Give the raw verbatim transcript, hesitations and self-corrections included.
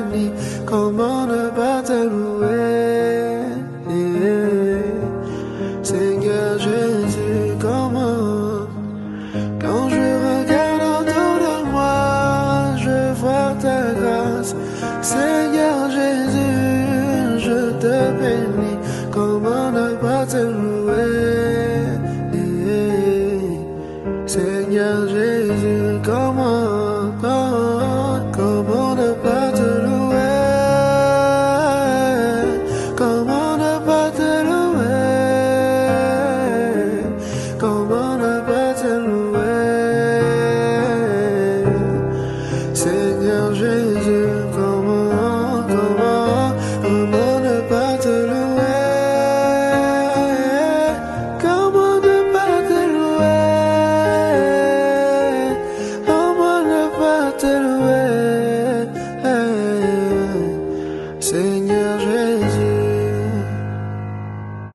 béni, comment ne pas te louer? Seigneur Jésus, comment? Quand je regarde autour de moi, je vois ta grâce. C'est